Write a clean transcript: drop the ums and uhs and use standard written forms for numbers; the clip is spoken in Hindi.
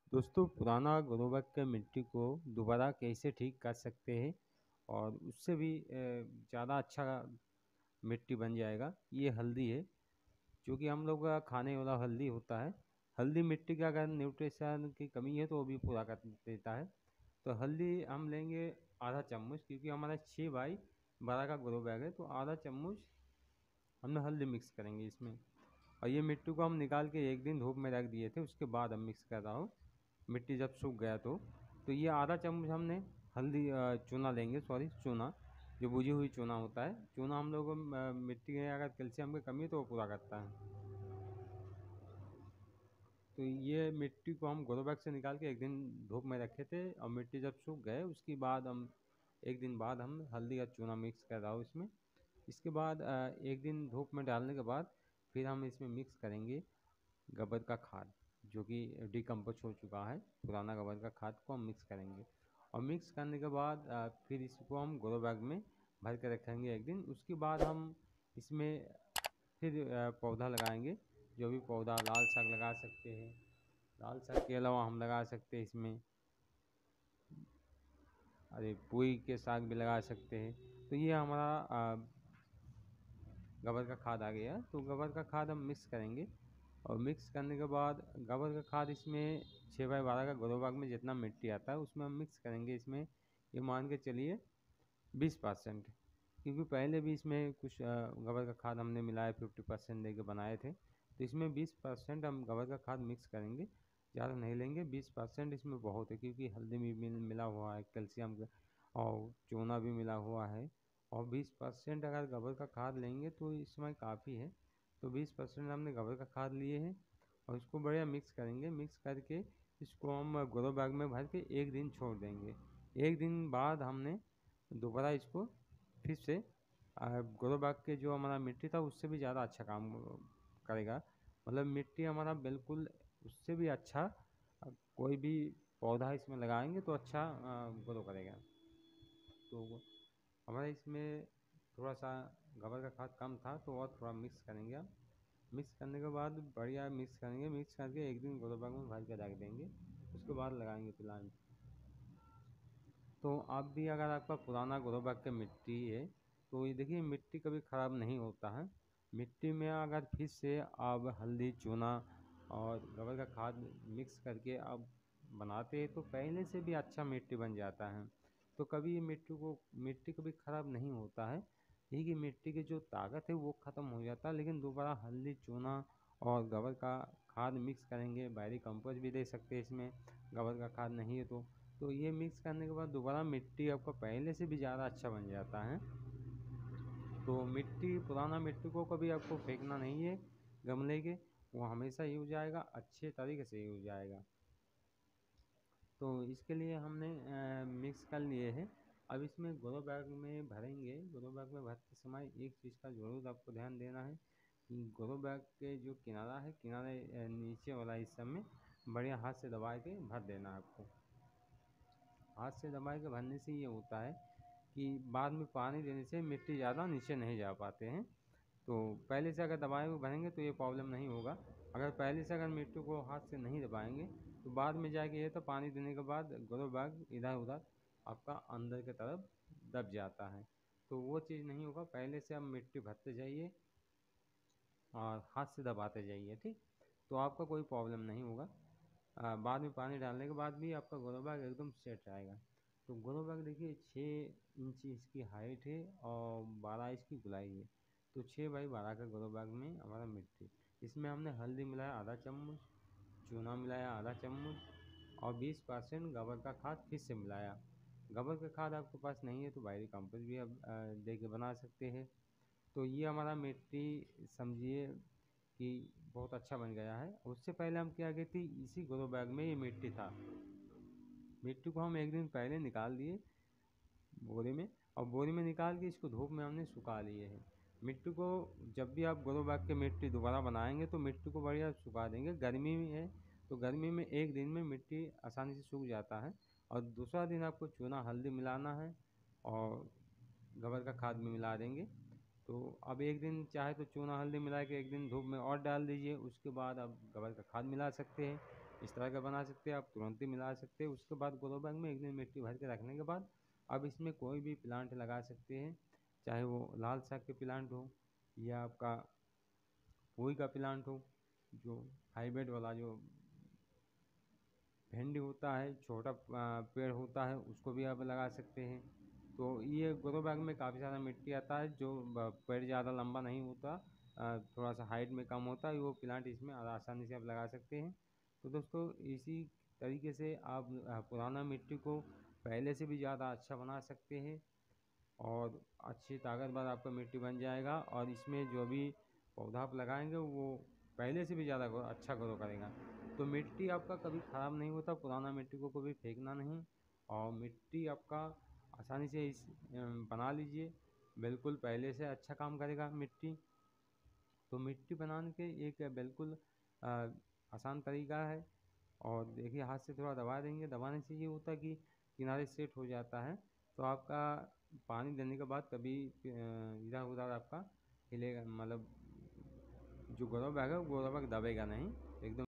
दोस्तों, पुराना ग्रोवर के मिट्टी को दोबारा कैसे ठीक कर सकते हैं और उससे भी ज़्यादा अच्छा मिट्टी बन जाएगा। ये हल्दी है, जो कि हम लोग का खाने वाला हल्दी होता है। हल्दी मिट्टी का अगर न्यूट्रिशन की कमी है तो वो भी पूरा कर देता है। तो हल्दी हम लेंगे आधा चम्मच, क्योंकि हमारा 6x12 का ग्रो बैग है, तो आधा चम्मच हमने हल्दी मिक्स करेंगे इसमें। और ये मिट्टी को हम निकाल के एक दिन धूप में रख दिए थे, उसके बाद हम मिक्स कर रहा हूँ। मिट्टी जब सूख गया तो ये आधा चम्मच हमने हल्दी चूना लेंगे, सॉरी चूना, जो बुझी हुई चूना होता है। चूना हम लोग को मिट्टी में अगर कैल्शियम की कमी है तो वो पूरा करता है। तो ये मिट्टी को हम ग्रो बैग से निकाल के एक दिन धूप में रखे थे, और मिट्टी जब सूख गए उसके बाद हम एक दिन बाद हम हल्दी का चूना मिक्स कर रहा हूँ इसमें। इसके बाद एक दिन धूप में डालने के बाद फिर हम इसमें मिक्स करेंगे गोबर का खाद, जो कि डिकम्पोज हो चुका है। पुराना गोबर का खाद को हम मिक्स करेंगे, और मिक्स करने के बाद फिर इसको हम ग्रो बैग में भर के रखेंगे एक दिन। उसके बाद हम इसमें फिर पौधा लगाएंगे। जो भी पौधा, लाल साग लगा सकते हैं, लाल साग के अलावा हम लगा सकते हैं इसमें, अरे पुई के साग भी लगा सकते हैं। तो ये हमारा गोबर का खाद आ गया। तो गोबर का खाद हम मिक्स करेंगे, और मिक्स करने के बाद गोबर का खाद इसमें 6x12 का ग्रो बैग में जितना मिट्टी आता है उसमें हम मिक्स करेंगे। इसमें ये मान के चलिए 20%, क्योंकि पहले भी इसमें कुछ गोबर का खाद हमने मिलाया, 50% दे के बनाए थे। तो इसमें 20% हम गोबर का खाद मिक्स करेंगे, ज़्यादा नहीं लेंगे। 20% इसमें बहुत है, क्योंकि हल्दी भी मिला हुआ है, कैल्शियम का और चूना भी मिला हुआ है। और 20% अगर गोबर का खाद लेंगे तो इसमें काफ़ी है। तो 20% हमने गोबर का खाद लिए हैं, और इसको बढ़िया मिक्स करेंगे। मिक्स करके इसको हम ग्रो बैग में भर के एक दिन छोड़ देंगे। एक दिन बाद हमने दोबारा इसको फिर से ग्रो बैग के जो हमारा मिट्टी था उससे भी ज़्यादा अच्छा काम करेगा। मतलब मिट्टी हमारा बिल्कुल उससे भी अच्छा, कोई भी पौधा इसमें लगाएंगे तो अच्छा ग्रो करेगा। तो हमारा इसमें थोड़ा सा गोबर का खाद कम था, तो और थोड़ा मिक्स करेंगे हम। मिक्स करने के बाद बढ़िया मिक्स करेंगे, मिक्स करके एक दिन ग्रो बैग में भर के रख देंगे। उसके बाद लगाएंगे प्लांट। तो आप भी, अगर आपका पुराना ग्रो बैग की मिट्टी है तो ये देखिए, मिट्टी कभी ख़राब नहीं होता है। मिट्टी में अगर फिर से आप हल्दी चूना और गोबर का खाद मिक्स करके आप बनाते हैं तो पहले से भी अच्छा मिट्टी बन जाता है। तो कभी ये मिट्टी कभी ख़राब नहीं होता है। यही कि मिट्टी की जो ताकत है वो ख़त्म हो जाता है, लेकिन दोबारा हल्दी चूना और गोबर का खाद मिक्स करेंगे। बाहरी कंपोस्ट भी दे सकते हैं इसमें, गोबर का खाद नहीं है तो ये मिक्स करने के बाद दोबारा मिट्टी आपका पहले से भी ज़्यादा अच्छा बन जाता है। तो पुराना मिट्टी को कभी आपको फेंकना नहीं है गमले के, वो हमेशा यूज आएगा, अच्छे तरीके से यूज आएगा। तो इसके लिए हमने मिक्स कर लिए हैं। अब इसमें ग्रो बैग में भरेंगे। ग्रो बैग में भरते समय एक चीज़ का ज़रूर आपको ध्यान देना है कि ग्रो बैग के जो किनारा है, किनारे नीचे वाला हिस्सा में बढ़िया हाथ से दबा के भर देना है आपको। हाथ से दबा के भरने से ये होता है कि बाद में पानी देने से मिट्टी ज़्यादा नीचे नहीं जा पाते हैं। तो पहले से अगर दबाए हुए भरेंगे तो ये प्रॉब्लम नहीं होगा। अगर पहले से अगर मिट्टी को हाथ से नहीं दबाएंगे तो बाद में जाके ये तो पानी देने के बाद ग्रो बैग इधर उधर आपका अंदर की तरफ दब जाता है। तो वो चीज़ नहीं होगा। पहले से आप मिट्टी भरते जाइए और हाथ से दबाते जाइए, ठीक। तो आपका कोई प्रॉब्लम नहीं होगा। बाद में पानी डालने के बाद भी आपका ग्रो बैग एकदम सेट रहेगा। तो ग्रो बैग देखिए 6 इंच इसकी हाइट है और 12 इसकी गोलाई है। तो 6x12 का ग्रो बैग में हमारा मिट्टी, इसमें हमने हल्दी मिलाया आधा चम्मच, चूना मिलाया आधा चम्मच, और 20% गोबर का खाद फिर से मिलाया। गोबर का खाद आपके पास नहीं है तो बाहरी कंपोस्ट भी आप दे के बना सकते हैं। तो ये हमारा मिट्टी समझिए कि बहुत अच्छा बन गया है। उससे पहले हम क्या किए थी, इसी ग्रो बैग में ये मिट्टी था। मिट्टी को हम एक दिन पहले निकाल दिए बोरे में, और बोरे में निकाल के इसको धूप में हमने सुखा लिए हैं। मिट्टी को जब भी आप ग्रो बैग की मिट्टी दोबारा बनाएंगे तो मिट्टी को बढ़िया सुखा देंगे। गर्मी में है तो गर्मी में एक दिन में मिट्टी आसानी से सूख जाता है, और दूसरा दिन आपको चूना हल्दी मिलाना है और गोबर का खाद भी मिला देंगे। तो अब एक दिन चाहे तो चूना हल्दी मिला के एक दिन धूप में और डाल दीजिए, उसके बाद आप गोबर का खाद मिला सकते हैं। इस तरह का बना सकते हैं, आप तुरंत ही मिला सकते हैं। उसके बाद ग्रो बैग में एक दिन मिट्टी भर के रखने के बाद अब इसमें कोई भी प्लांट लगा सकते हैं, चाहे वो लाल साग के प्लांट हो या आपका पोई का प्लांट हो, जो हाइब्रिड वाला जो भिंडी होता है, छोटा पेड़ होता है, उसको भी आप लगा सकते हैं। तो ये ग्रो बैग में काफ़ी सारा मिट्टी आता है, जो पेड़ ज़्यादा लंबा नहीं होता, थोड़ा सा हाइट में कम होता है, वो प्लांट इसमें आसानी से आप लगा सकते हैं। तो दोस्तों इसी तरीके से आप पुराना मिट्टी को पहले से भी ज़्यादा अच्छा बना सकते हैं और अच्छी ताकतवर आपका मिट्टी बन जाएगा। और इसमें जो भी पौधा आप लगाएंगे वो पहले से भी ज़्यादा अच्छा ग्रो करेगा। तो मिट्टी आपका कभी ख़राब नहीं होता, पुराना मिट्टी को कभी फेंकना नहीं, और मिट्टी आपका आसानी से बना लीजिए, बिल्कुल पहले से अच्छा काम करेगा मिट्टी। तो मिट्टी बनाने के एक बिल्कुल आसान तरीका है। और देखिए हाथ से थोड़ा दबा देंगे, दबाने से ये होता है कि किनारे सेट हो जाता है। तो आपका पानी देने के बाद कभी इधर उधर आपका हिलेगा, मतलब जो ग्रो बैग है वो ग्रो बैग दबेगा नहीं, एकदम